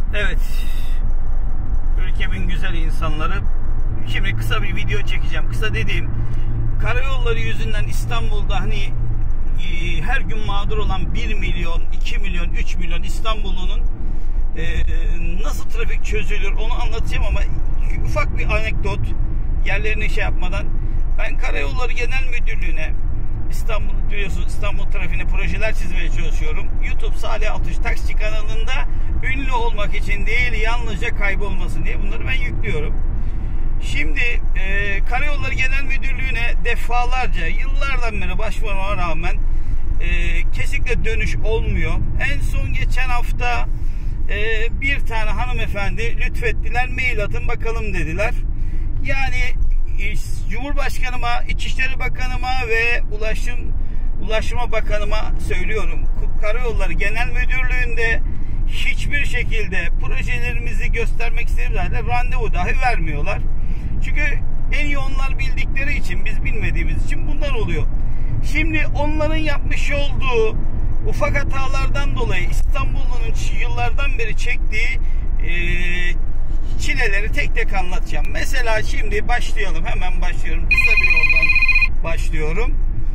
Evet, ülkemin güzel insanları, şimdi kısa bir video çekeceğim. Kısa dediğim, karayolları yüzünden İstanbul'da hani her gün mağdur olan 1 milyon, 2 milyon, 3 milyon İstanbullunun nasıl trafik çözülür onu anlatacağım ama ufak bir anekdot, yerlerine şey yapmadan. Ben Karayolları Genel Müdürlüğü'ne, İstanbul biliyorsunuz, İstanbul trafiğine projeler çizmeye çalışıyorum. YouTube Salih Altış Taksi kanalında ünlü olmak için değil, yalnızca kaybolmasın diye bunları ben yüklüyorum. Şimdi Karayolları Genel Müdürlüğü'ne defalarca, yıllardan beri başvurmama rağmen kesinlikle dönüş olmuyor. En son geçen hafta bir tane hanımefendi lütfettiler, mail atın bakalım dediler. Yani Cumhurbaşkanıma, İçişleri Bakanıma ve Ulaştırma Bakanıma söylüyorum. Karayolları Genel Müdürlüğü'nde hiçbir şekilde projelerimizi göstermek istediğimiz halde randevu dahi vermiyorlar. Çünkü en iyi onlar bildikleri için, biz bilmediğimiz için bunlar oluyor. Şimdi onların yapmış olduğu ufak hatalardan dolayı İstanbul'un yıllardan beri çektiği çileleri tek tek anlatacağım. Mesela şimdi başlayalım. Hemen başlıyorum. Kısa bir yoldan başlıyorum.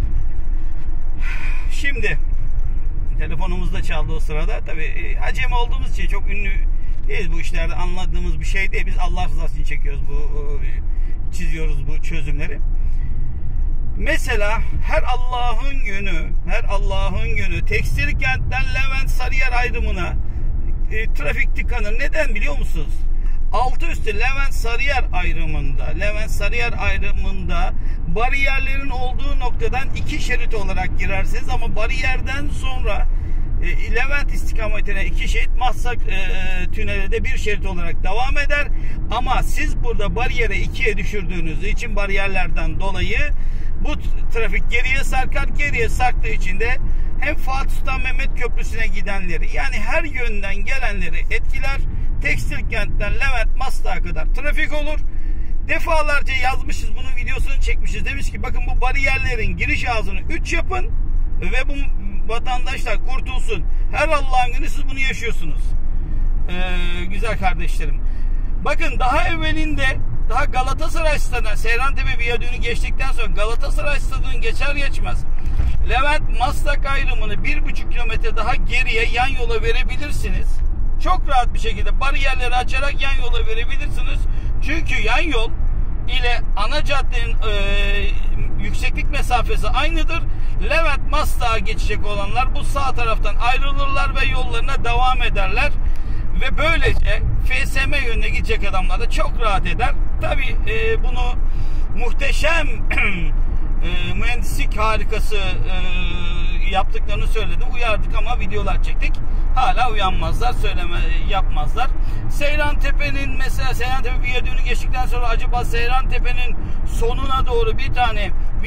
Şimdi telefonumuz da çaldı o sırada. Tabii acemi olduğumuz için çok ünlü değiliz bu işlerde. Anladığımız bir şey değil. Biz Allah rızası için çekiyoruz çiziyoruz bu çözümleri. Mesela her Allah'ın günü tekstil kentten Levent Sarıyer ayrımına trafik tıkanır. Neden biliyor musunuz? Altı üstü Levent Sarıyer ayrımında bariyerlerin olduğu noktadan 2 şerit olarak girersiniz ama bariyerden sonra Levent istikametine 2 şerit, Maslak tüneli de 1 şerit olarak devam eder. Ama siz burada bariyere 2'ye düşürdüğünüz için, bariyerlerden dolayı bu trafik geriye sarkar. Geriye sarktığı için de hem Fatih Sultan Mehmet Köprüsü'ne gidenleri, yani her yönden gelenleri etkiler. Tekstil kentten Levent Maslak'a kadar trafik olur. Defalarca yazmışız, bunun videosunu çekmişiz. Demiş ki bakın bu bariyerlerin giriş ağzını 3 yapın ve bu vatandaşlar kurtulsun. Her Allah'ın günü siz bunu yaşıyorsunuz. Güzel kardeşlerim. Bakın daha evvelinde, daha Galatasaray Stadı'na, Seyrantepe Viyadüğü'nü geçtikten sonra Galatasaray Stadı'nı geçer geçmez Levent Maslak ayrımını 1,5 kilometre daha geriye yan yola verebilirsiniz. Çok rahat bir şekilde bariyerleri açarak yan yola verebilirsiniz. Çünkü yan yol ile ana caddenin yükseklik mesafesi aynıdır. Levent Maslak'a geçecek olanlar bu sağ taraftan ayrılırlar ve yollarına devam ederler. Ve böylece FSM yönüne gidecek adamlar da çok rahat eder. Tabii bunu muhteşem mühendislik harikası yaptıklarını söyledi. Uyardık ama videolar çektik. Hala uyanmazlar, yapmazlar. Seyrantepe'nin, mesela Seyrantepe Viyadüğü'nü geçtikten sonra acaba Seyrantepe'nin sonuna doğru bir tane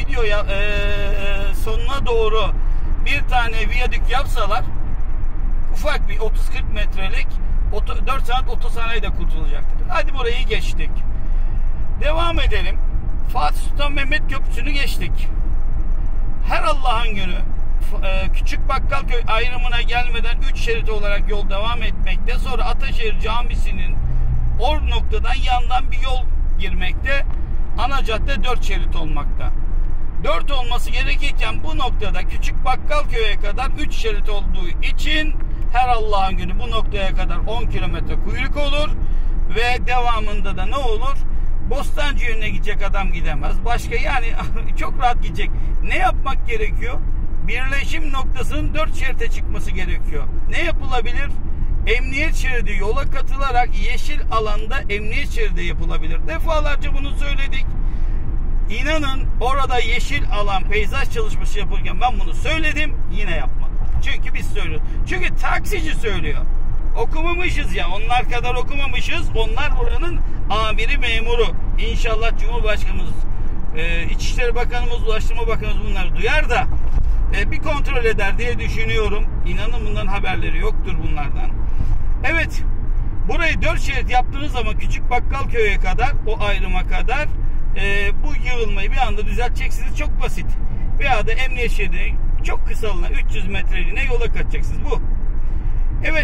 sonuna doğru bir tane viyadük yapsalar, ufak bir 30-40 metrelik 4 saat otosanayi de kurtulacaktır. Hadi burayı geçtik. Devam edelim. Fatih Sultan Mehmet Köprüsü'nü geçtik. Her Allah'ın günü Küçük Bakkalköy ayrımına gelmeden 3 şerit olarak yol devam etmekte. Sonra Ataşehir Camisi'nin o noktadan yandan bir yol girmekte. Ana cadde 4 şerit olmakta. 4 olması gerekirken bu noktada Küçük Bakkalköy'e kadar 3 şerit olduğu için her Allah'ın günü bu noktaya kadar 10 kilometre kuyruk olur ve devamında da ne olur? Bostancı yönüne gidecek adam gidemez. Başka, yani çok rahat gidecek. Ne yapmak gerekiyor? Birleşim noktasının 4 şerite çıkması gerekiyor. Ne yapılabilir? Emniyet şeridi yola katılarak yeşil alanda emniyet şeridi yapılabilir. Defalarca bunu söyledik. İnanın orada yeşil alan peyzaj çalışması yapılırken ben bunu söyledim, yine yapmadım. Çünkü biz söylüyoruz. Çünkü taksici söylüyor. Okumamışız ya, onlar kadar okumamışız. Onlar buranın amiri, memuru. İnşallah Cumhurbaşkanımız, İçişleri Bakanımız, Ulaştırma Bakanımız bunları duyar da bir kontrol eder diye düşünüyorum. İnanın bunların haberleri yoktur bunlardan. Evet, burayı 4 şerit yaptığınız zaman Küçük Bakkalköy'e kadar, o ayrıma kadar bu yığılmayı bir anda düzelteceksiniz. Çok basit. Veya da emniyet şeridine çok kısalığına 300 metreliğine yola kaçacaksınız. Bu. Evet,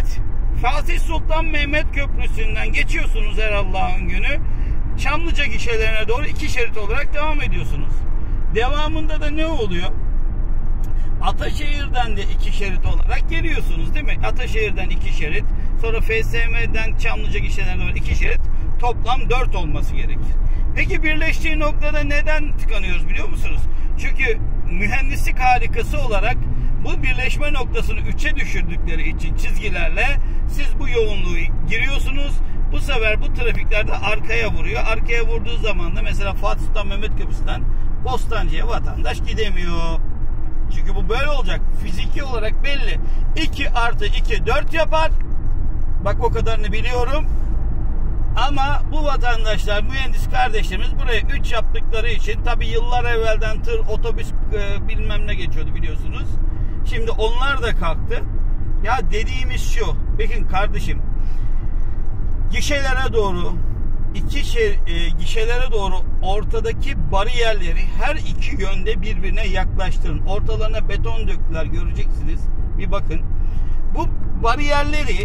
Fatih Sultan Mehmet Köprüsü'nden geçiyorsunuz her Allah'ın günü. Çamlıca gişelerine doğru 2 şerit olarak devam ediyorsunuz. Devamında da ne oluyor? Ataşehir'den de 2 şerit olarak geliyorsunuz değil mi? Ataşehir'den 2 şerit. Sonra FSM'den Çamlıca gişelerine doğru 2 şerit. Toplam 4 olması gerekir. Peki birleştiği noktada neden tıkanıyoruz biliyor musunuz? Çünkü mühendislik harikası olarak bu birleşme noktasını 3'e düşürdükleri için çizgilerle siz bu yoğunluğu giriyorsunuz. Bu sefer bu trafiklerde arkaya vuruyor. Arkaya vurduğu zaman da mesela Fatih Sultan Mehmet Köprüsü'nden Bostancı'ya vatandaş gidemiyor. Çünkü bu böyle olacak. Fiziki olarak belli. 2 + 2 4 yapar. Bak o kadarını biliyorum. Ama bu vatandaşlar, mühendis kardeşlerimiz buraya 3 yaptıkları için tabi yıllar evvelden tır, otobüs bilmem ne geçiyordu biliyorsunuz. Şimdi onlar da kalktı. Ya dediğimiz şu. Bakın kardeşim. Gişelere doğru gişelere doğru ortadaki bariyerleri her iki yönde birbirine yaklaştırın. Ortalarına beton döktüler, göreceksiniz. Bir bakın. Bu bariyerleri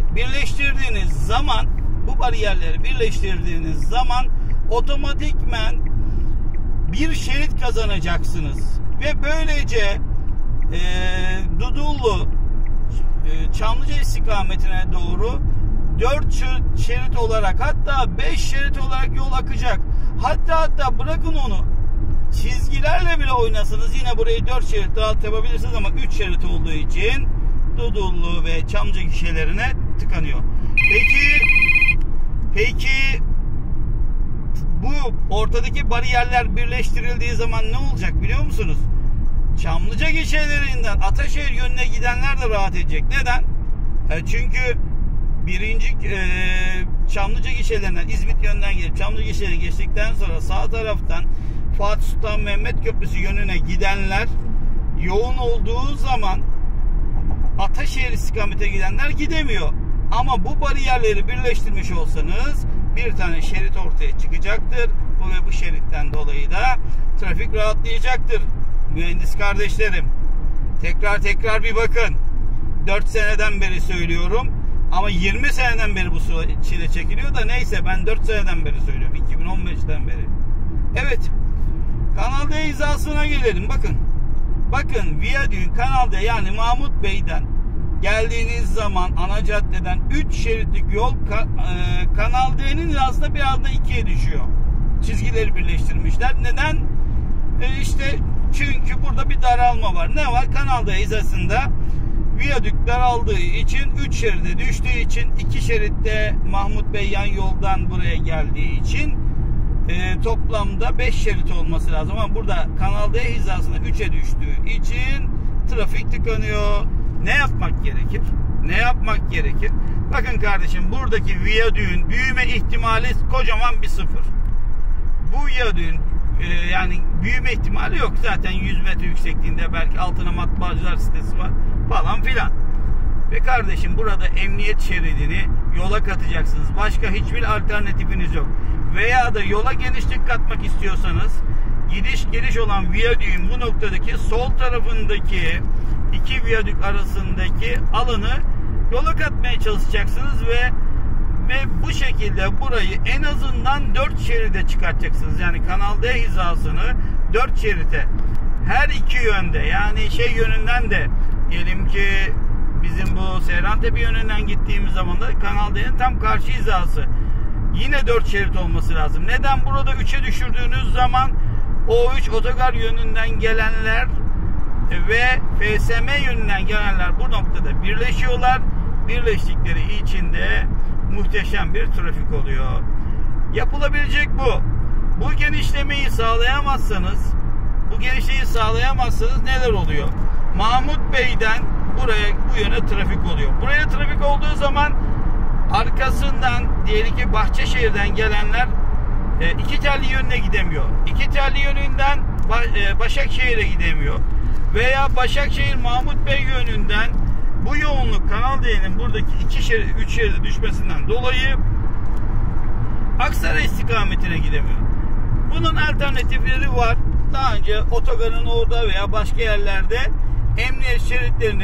birleştirdiğiniz zaman otomatikmen bir şerit kazanacaksınız. Ve böylece Dudullu Çamlıca istikametine doğru 4 şerit olarak, hatta 5 şerit olarak yol akacak. Hatta bırakın onu, çizgilerle bile oynasınız yine burayı 4 şerit rahat yapabilirsiniz ama 3 şerit olduğu için Dudullu ve Çamlıca gişelerine tıkanıyor. Peki bu ortadaki bariyerler birleştirildiği zaman ne olacak biliyor musunuz? Çamlıca gişelerinden Ataşehir yönüne gidenler de rahat edecek. Neden? Çünkü birinci Çamlıca gişelerinden İzmit yönünden gelip Çamlıca gişelerine geçtikten sonra sağ taraftan Fatih Sultan Mehmet Köprüsü yönüne gidenler yoğun olduğu zaman Ataşehir istikamete gidenler gidemiyor. Ama bu bariyerleri birleştirmiş olsanız bir tane şerit ortaya çıkacaktır. Bu şeritten dolayı da trafik rahatlayacaktır. Mühendis kardeşlerim, tekrar bir bakın. 4 seneden beri söylüyorum. Ama 20 seneden beri bu çile çekiliyor da neyse, ben 4 seneden beri söylüyorum. 2015'ten beri. Evet. Kanal D hizasına gelelim. Bakın viyadüğün Kanal D, yani Mahmut Bey'den geldiğiniz zaman ana caddeden 3 şeritlik yol Kanal D'nin hizasında biraz da 2'ye düşüyor. Çizgileri birleştirmişler. Neden? Çünkü burada bir daralma var. Ne var? Kanal D hizasında viyadük daraldığı için 3 şeride düştüğü için 2 şeritte Mahmut Bey yan yoldan buraya geldiği için toplamda 5 şerit olması lazım. Ama burada Kanal D hizasına 3'e düştüğü için trafik tıkanıyor. Ne yapmak gerekir? Bakın kardeşim, buradaki viyadüğün büyüme ihtimali kocaman bir 0. Bu viyadüğün yani büyüme ihtimali yok. Zaten 100 metre yüksekliğinde, belki altına matbaacılar sitesi var falan filan. Ve kardeşim burada emniyet şeridini yola katacaksınız. Başka hiçbir alternatifiniz yok. Veya da yola genişlik katmak istiyorsanız gidiş geliş olan viyadüğün bu noktadaki sol tarafındaki 2 viyadük arasındaki alanı yola katmaya çalışacaksınız ve bu şekilde burayı en azından 4 şeride çıkartacaksınız. Yani Kanal D hizasını 4 şerite her iki yönde, yani yönünden de diyelim ki bizim bu Seyrantepe yönünden gittiğimiz zaman da Kanal D'nin tam karşı hizası yine 4 şerit olması lazım. Neden? Burada 3'e düşürdüğünüz zaman O3 otogar yönünden gelenler ve FSM yönünden gelenler bu noktada birleşiyorlar. Birleştikleri için de muhteşem bir trafik oluyor. Yapılabilecek bu. Bu genişlemeyi sağlayamazsanız neler oluyor? Mahmut Bey'den bu yöne trafik oluyor. Buraya trafik olduğu zaman arkasından diyelim ki Bahçeşehir'den gelenler 2 telli yönüne gidemiyor. 2 telli yönünden Başakşehir'e gidemiyor. Veya Başakşehir Mahmut Bey yönünden bu yoğunluk Kanal D'nin buradaki 3 şeride düşmesinden dolayı Aksaray istikametine gidemiyor. Bunun alternatifleri var. Daha önce otogarın orada veya başka yerlerde emniyet şeritlerini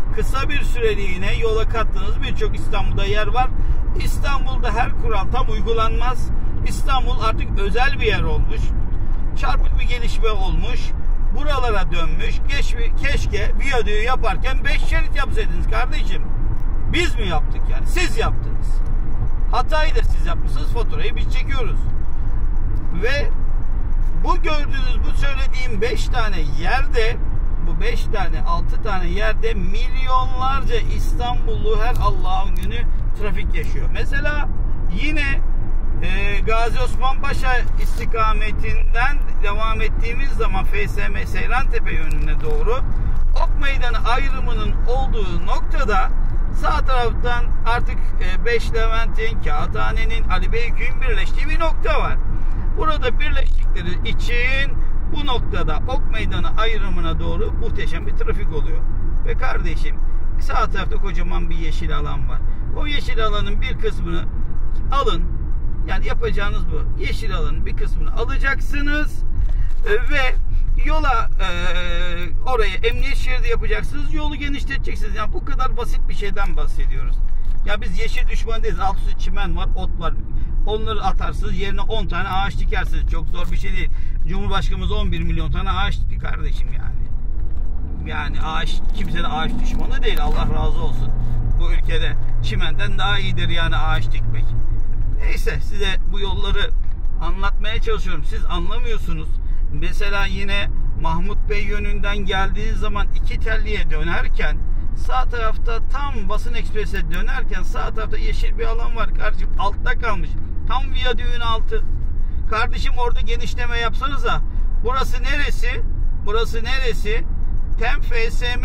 kısa bir süreliğine yola kattığınız birçok İstanbul'da yer var. İstanbul'da her kural tam uygulanmaz. İstanbul artık özel bir yer olmuş. Çarpık bir gelişme olmuş. Buralara dönmüş. Keşke viyadüğü yaparken 5 şerit yapsaydınız kardeşim. Biz mi yaptık yani? Siz yaptınız. Hatayı da siz yapmışsınız. Faturayı biz çekiyoruz. Ve bu gördüğünüz, bu söylediğim 5 tane yerde, bu 5 tane 6 tane yerde milyonlarca İstanbullu her Allah'ın günü trafik yaşıyor. Mesela yine Gazi Osman Paşa istikametinden devam ettiğimiz zaman FSM Seyrantepe yönüne doğru Ok Meydanı ayrımının olduğu noktada sağ taraftan artık 5 Levent'in, Kağıthane'nin, Ali Beyköy'ün birleştiği bir nokta var. Burada birleştikleri için bu noktada Ok Meydanı ayrımına doğru muhteşem bir trafik oluyor. Ve kardeşim sağ tarafta kocaman bir yeşil alan var. O yeşil alanın bir kısmını alın. Yani yapacağınız bu. Yeşil alanın bir kısmını alacaksınız ve yola oraya emniyet şeridi yapacaksınız. Yolu genişleteceksiniz. Yani bu kadar basit bir şeyden bahsediyoruz. Ya biz yeşil düşman değiliz. Alt üstü çimen var, ot var. Onları atarsınız. Yerine 10 tane ağaç dikersiniz. Çok zor bir şey değil. Cumhurbaşkanımız 11 milyon tane ağaç dikti kardeşim yani. Yani ağaç, kimse de ağaç düşmanı değil. Allah razı olsun. Bu ülkede çimenden daha iyidir yani ağaç dikmek. Neyse, size bu yolları anlatmaya çalışıyorum. Siz anlamıyorsunuz. Mesela yine Mahmut Bey yönünden geldiğiniz zaman iki telliye dönerken sağ tarafta tam Basın Ekspres'e dönerken sağ tarafta yeşil bir alan var kardeşim. Altta kalmış. Tam viyadüğün altı. Kardeşim orada genişleme yapsanıza. Burası neresi? Burası neresi? Tem FSM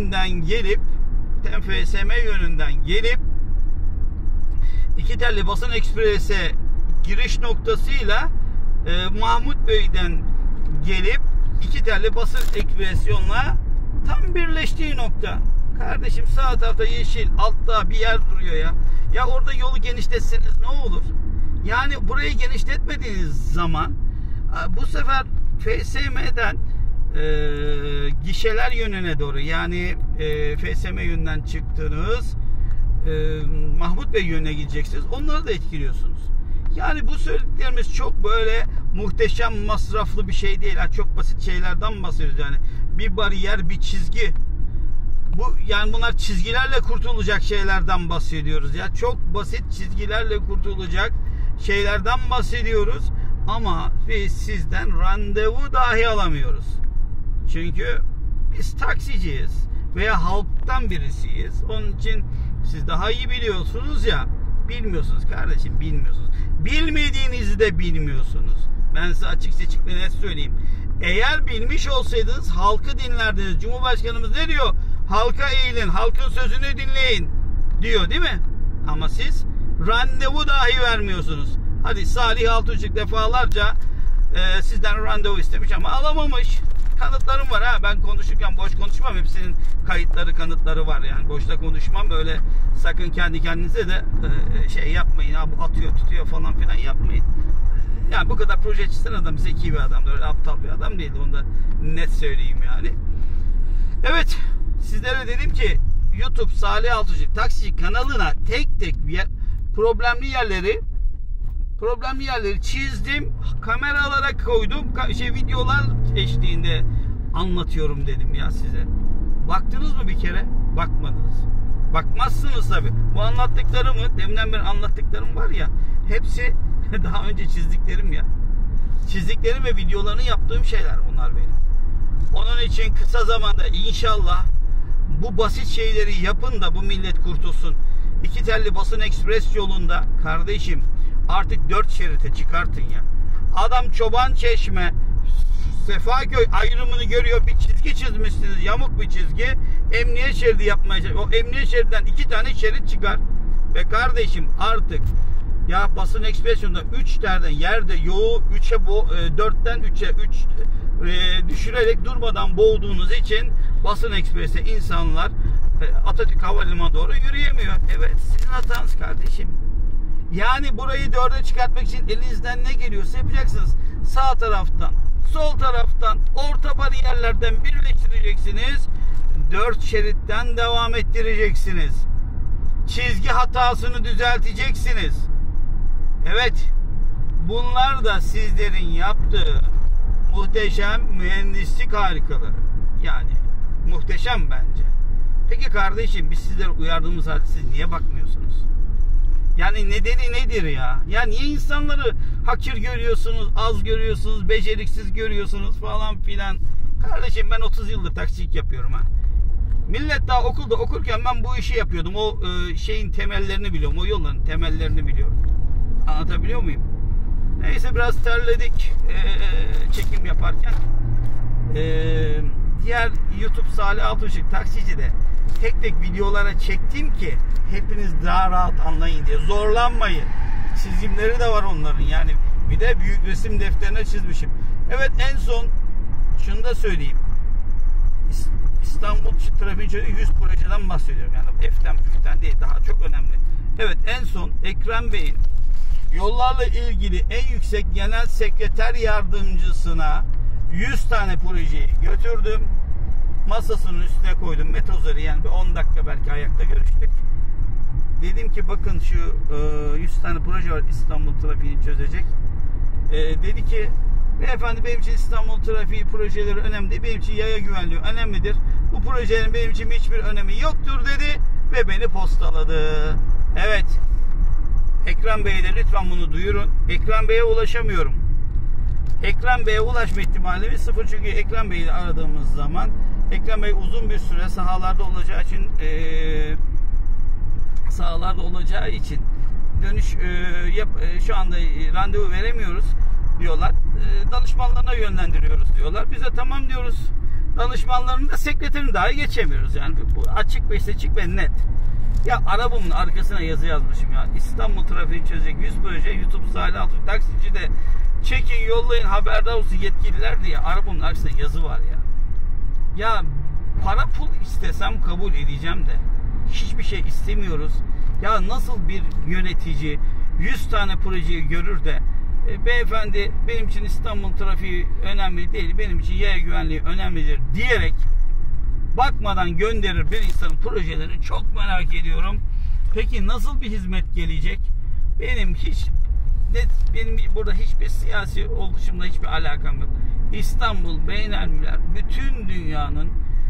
yönünden gelip iki telli Basın Ekspres'e giriş noktasıyla Mahmut Bey'den gelip iki telli Basın Ekspres yoluna tam birleştiği nokta. Kardeşim sağ tarafta yeşil, altta bir yer duruyor ya. Ya orada yolu genişletseniz ne olur? Yani burayı genişletmediğiniz zaman bu sefer FSM'den gişeler yönüne doğru, yani FSM yönünden çıktınız, Mahmut Bey yönüne gideceksiniz. Onları da etkiliyorsunuz. Yani bu söylediklerimiz çok böyle muhteşem masraflı bir şey değil. Çok basit şeylerden bahsediyoruz yani. Bir bariyer, bir çizgi. Yani bunlar çizgilerle kurtulacak şeylerden bahsediyoruz ya. Çok basit çizgilerle kurtulacak şeylerden bahsediyoruz. Ama biz sizden randevu dahi alamıyoruz. Çünkü biz taksiciyiz veya halktan birisiyiz. Onun için siz daha iyi biliyorsunuz ya. Bilmiyorsunuz kardeşim, bilmiyorsunuz. Bilmediğinizi de bilmiyorsunuz. Ben size açık seçik ve net söyleyeyim. Eğer bilmiş olsaydınız halkı dinlerdiniz. Cumhurbaşkanımız ne diyor? Halka eğilin, halkın sözünü dinleyin diyor değil mi? Ama siz randevu dahi vermiyorsunuz. Hadi Salih Altunçuk defalarca sizden randevu istemiş ama alamamış. Kanıtlarım var ha. Ben konuşurken boş konuşmam. Hepsinin kayıtları, kanıtları var yani. Boşta konuşmam. Böyle sakın kendi kendinize de şey yapmayın. Abi atıyor, tutuyor falan filan yapmayın. Yani bu kadar proje çizen adam zeki bir adamdır. Öyle aptal bir adam değildi. Onu da net söyleyeyim yani. Evet. Sizlere dedim ki YouTube Salih Altunçuk Taksici kanalına tek tek problemli yerleri çizdim, kameralara koydum, videolar eşliğinde anlatıyorum dedim ya size. Baktınız mı bir kere? Bakmadınız. Bakmazsınız tabi. Bu anlattıklarımı, deminden beri anlattıklarım var ya, hepsi daha önce çizdiklerim ya. Çizdiklerim ve videolarını yaptığım şeyler bunlar benim. Onun için kısa zamanda inşallah bu basit şeyleri yapın da bu millet kurtulsun. İki telli Basın Ekspres yolunda kardeşim artık 4 şerite çıkartın ya. Adam Çobançeşme, Sefaköy ayrımını görüyor. Bir çizgi çizmişsiniz. Yamuk bir çizgi. Emniyet şeridi yapmaya çalışıyor. O emniyet şeridinden 2 tane şerit çıkar. Ve kardeşim artık ya Basın Ekspres yolunda 3 tane yerde yolu 4'ten 3'e 3 düşürerek durmadan boğduğunuz için Basın Ekspres'e insanlar Atatürk Havalimanı'na doğru yürüyemiyor. Evet, sizin hatanız kardeşim. Yani burayı 4'e çıkartmak için elinizden ne geliyorsa yapacaksınız. Sağ taraftan, sol taraftan, orta bariyerlerden birleştireceksiniz 4 şeritten devam ettireceksiniz. Çizgi hatasını düzelteceksiniz. Evet, bunlar da sizlerin yaptığı muhteşem mühendislik harikaları. Yani muhteşem bence. Peki kardeşim, biz sizleri uyardığımız halde siz niye bakmıyorsunuz? Yani nedeni nedir ya? Ya niye insanları hakir görüyorsunuz, az görüyorsunuz, beceriksiz görüyorsunuz falan filan? Kardeşim, ben 30 yıldır taksicilik yapıyorum ha. Millet daha okulda okurken ben bu işi yapıyordum. O şeyin temellerini biliyorum. O yolların temellerini biliyorum. Anlatabiliyor muyum? Neyse, biraz terledik çekim yaparken. Diğer YouTube Salih Altınışık Taksici'de tek tek videolara çektim ki hepiniz daha rahat anlayın diye. Zorlanmayın. Çizimleri de var onların. Yani bir de büyük resim defterine çizmişim. Evet, en son şunu da söyleyeyim. İstanbul trafiğin çözücü 100 projeden bahsediyorum. Yani F'ten püften değil, daha çok önemli. Evet, en son Ekrem Bey'in yollarla ilgili en yüksek genel sekreter yardımcısına 100 tane projeyi götürdüm. Masasının üstüne koydum. Metozları, yani bir 10 dakika belki ayakta görüştük. Dedim ki bakın şu 100 tane proje var İstanbul trafiğini çözecek. Dedi ki beyefendi, benim için İstanbul trafiği projeleri önemli değil. Benim için yaya güvenliği önemlidir. Bu projelerin benim için hiçbir önemi yoktur dedi ve beni postaladı. Evet. Ekrem Bey'e de lütfen bunu duyurun. Ekrem Bey'e ulaşamıyorum. Ekrem Bey'e ulaşma ihtimalimiz sıfır, çünkü Ekrem Bey'i aradığımız zaman Ekrem Bey uzun bir süre sahalarda olacağı için dönüş şu anda randevu veremiyoruz diyorlar. Danışmanlarına yönlendiriyoruz diyorlar. Biz de tamam diyoruz. Danışmanlarının da sekreterini dahi geçemiyoruz. Yani bu açık ve seçik ve net. Ya arabamın arkasına yazı yazmışım ya. İstanbul trafiğini çözecek 100 proje YouTube Salih Altınışık Taksici'de çekin, yollayın, haberdar olsun yetkililer diye arabamın arkasında yazı var ya. Ya para pul istesem kabul edeceğim de hiçbir şey istemiyoruz. Ya nasıl bir yönetici 100 tane projeyi görür de beyefendi benim için İstanbul trafiği önemli değil, benim için yaya güvenliği önemlidir diyerek bakmadan gönderir bir insanın projelerini? Çok merak ediyorum. Peki nasıl bir hizmet gelecek? Benim burada hiçbir siyasi oluşumla hiçbir alakam yok. İstanbul, Beynelmiler, bütün dünyanın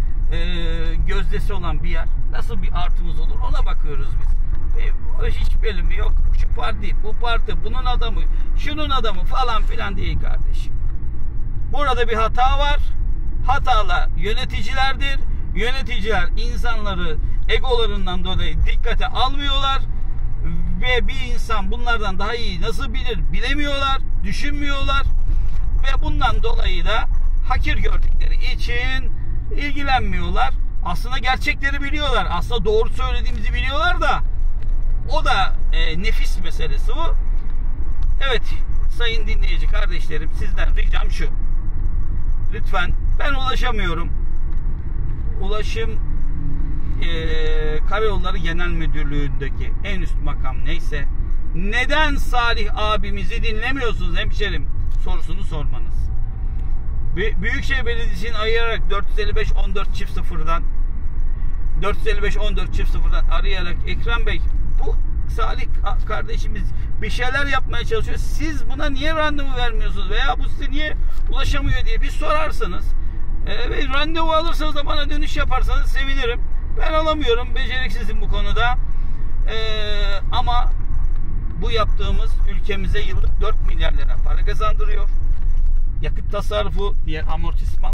gözdesi olan bir yer. Nasıl bir artımız olur, ona bakıyoruz biz. Hiç bölümü yok. Şu parti, bu parti, bunun adamı, şunun adamı falan filan değil kardeşim. Burada bir hata var. Hatalar yöneticilerdir. Yöneticiler insanları egolarından dolayı dikkate almıyorlar. Ve bir insan bunlardan daha iyi nasıl bilir bilemiyorlar, düşünmüyorlar. Ve bundan dolayı da hakir gördükleri için ilgilenmiyorlar. Aslında gerçekleri biliyorlar. Aslında doğru söylediğimizi biliyorlar da o da nefis meselesi bu. Evet sayın dinleyici kardeşlerim, sizden ricam şu. Lütfen, ben ulaşamıyorum. Ulaşım Karayolları Genel Müdürlüğü'ndeki en üst makam neyse, neden Salih abimizi dinlemiyorsunuz hemşerim sorusunu sormanız. Büyükşehir Belediyesi'nin ayırarak 455-14-0'dan 455-14-0'dan arayarak Ekrem Bey, bu Salih kardeşimiz bir şeyler yapmaya çalışıyor, siz buna niye randevu vermiyorsunuz veya bu size niye ulaşamıyor diye bir sorarsanız ve randevu alırsanız da bana dönüş yaparsanız sevinirim. Ben alamıyorum, beceriksizim bu konuda. Ama bu yaptığımız ülkemize yıllık 4 milyar lira para kazandırıyor. Yakıt tasarrufu, diğer amortisman